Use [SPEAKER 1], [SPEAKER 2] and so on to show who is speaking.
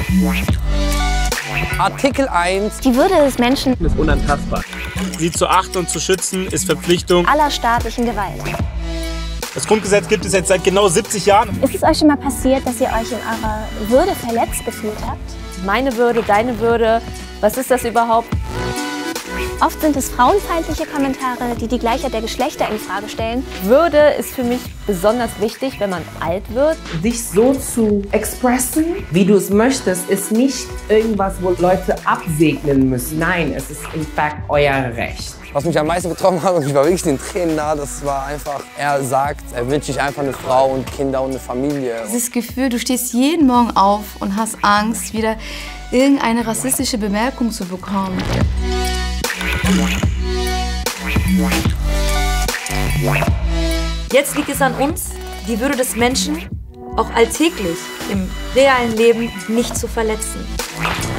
[SPEAKER 1] Artikel 1.
[SPEAKER 2] Die Würde des Menschen
[SPEAKER 3] ist unantastbar. Sie zu achten und zu schützen ist Verpflichtung
[SPEAKER 2] aller staatlichen Gewalt.
[SPEAKER 3] Das Grundgesetz gibt es jetzt seit genau 70 Jahren.
[SPEAKER 2] Ist es euch schon mal passiert, dass ihr euch in eurer Würde verletzt gefühlt habt?
[SPEAKER 4] Meine Würde, deine Würde, was ist das überhaupt?
[SPEAKER 2] Oft sind es frauenfeindliche Kommentare, die die Gleichheit der Geschlechter in Frage stellen.
[SPEAKER 4] Würde ist für mich besonders wichtig, wenn man alt wird.
[SPEAKER 5] Dich so zu expressen, wie du es möchtest, ist nicht irgendwas, wo Leute absegnen müssen. Nein, es ist in fact euer Recht.
[SPEAKER 1] Was mich am meisten getroffen hat, und ich war wirklich den Tränen nah, das war einfach, er sagt, er wünscht sich einfach eine Frau und Kinder und eine Familie.
[SPEAKER 6] Dieses Gefühl, du stehst jeden Morgen auf und hast Angst, wieder irgendeine rassistische Bemerkung zu bekommen.
[SPEAKER 7] Jetzt liegt es an uns, die Würde des Menschen auch alltäglich im realen Leben nicht zu verletzen.